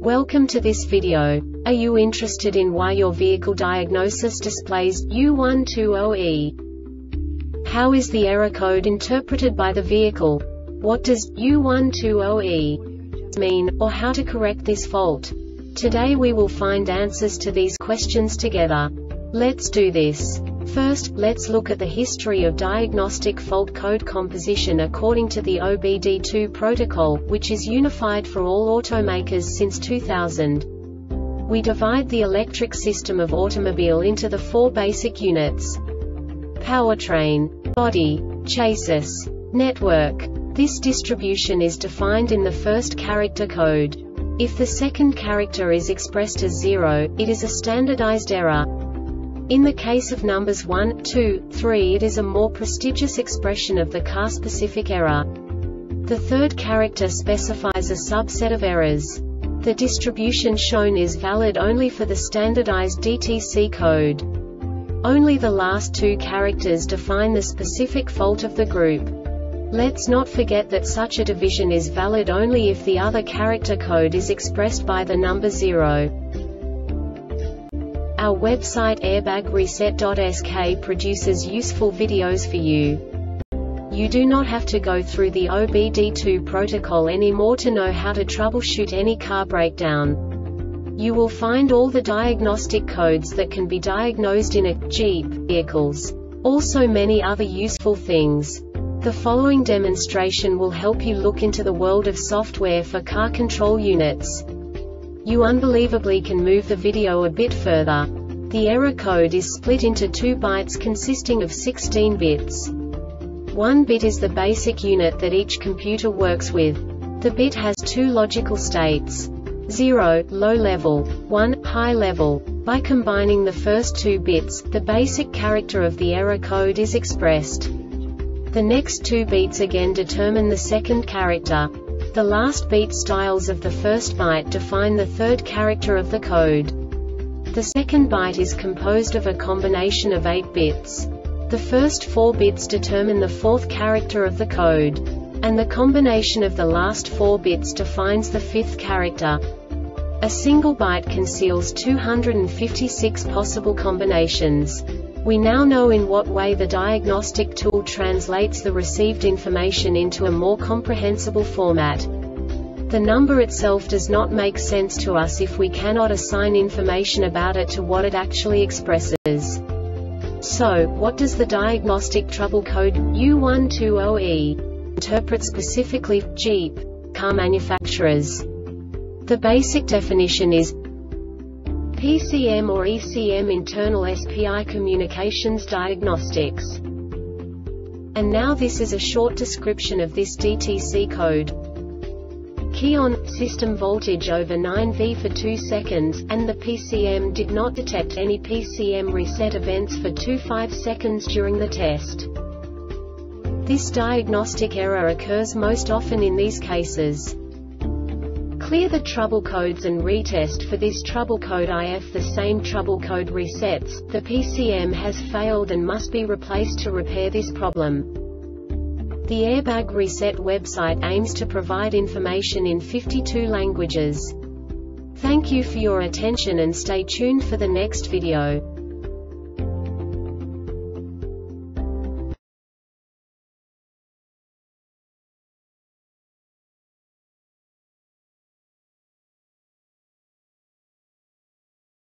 Welcome to this video. Are you interested in why your vehicle diagnosis displays U120E? How is the error code interpreted by the vehicle? What does U120E mean, or how to correct this fault? Today we will find answers to these questions together. Let's do this. First, let's look at the history of diagnostic fault code composition according to the OBD2 protocol, which is unified for all automakers since 2000. We divide the electric system of automobile into the four basic units: powertrain, body, chassis, network. This distribution is defined in the first character code. If the second character is expressed as 0, it is a standardized error. In the case of numbers 1, 2, 3, it is a more prestigious expression of the car-specific error. The third character specifies a subset of errors. The distribution shown is valid only for the standardized DTC code. Only the last two characters define the specific fault of the group. Let's not forget that such a division is valid only if the other character code is expressed by the number 0. Our website airbagreset.sk produces useful videos for you. You do not have to go through the OBD2 protocol anymore to know how to troubleshoot any car breakdown. You will find all the diagnostic codes that can be diagnosed in a Jeep vehicles. Also many other useful things. The following demonstration will help you look into the world of software for car control units. You unbelievably can move the video a bit further. The error code is split into 2 bytes consisting of 16 bits. 1 bit is the basic unit that each computer works with. The bit has 2 logical states: 0, low level, 1, high level. By combining the first 2 bits, the basic character of the error code is expressed. The next 2 beats again determine the second character. The last beat styles of the first byte define the third character of the code. The second byte is composed of a combination of 8 bits. The first 4 bits determine the fourth character of the code. And the combination of the last 4 bits defines the fifth character. A single byte conceals 256 possible combinations. We now know in what way the diagnostic tool translates the received information into a more comprehensible format. The number itself does not make sense to us if we cannot assign information about it to what it actually expresses. So, what does the diagnostic trouble code U120E interpret specifically for Jeep car manufacturers? The basic definition is PCM or ECM, internal SPI communications diagnostics. And now this is a short description of this DTC code. Key on, system voltage over 9V for 2 seconds, and the PCM did not detect any PCM reset events for 25 seconds during the test. This diagnostic error occurs most often in these cases. Clear the trouble codes and retest for this trouble code. If the same trouble code resets, the PCM has failed and must be replaced to repair this problem. The Airbag Reset website aims to provide information in 52 languages. Thank you for your attention and stay tuned for the next video.